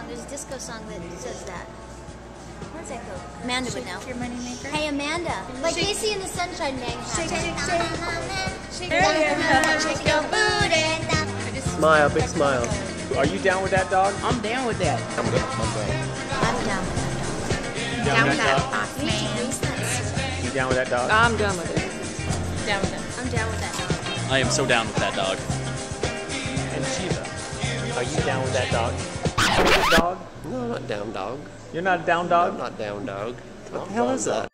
There's a disco song that says that. What's that go? Amanda would know. Your money maker. Hey, Amanda. Like Casey in the Sunshine Man. Shake, shake, shake. Shake your booty. Smile, big smile. Are you down with that, dog? I'm down with that. I'm down with that. Down with that, boss man. You down with that, dog? I'm done with it. Down with it. I'm down with that. I am so down with that dog. And Shiva, are you down with that dog? Dog? No, I'm not down, dog. You're not down, dog? I'm not down, dog. What the hell is that?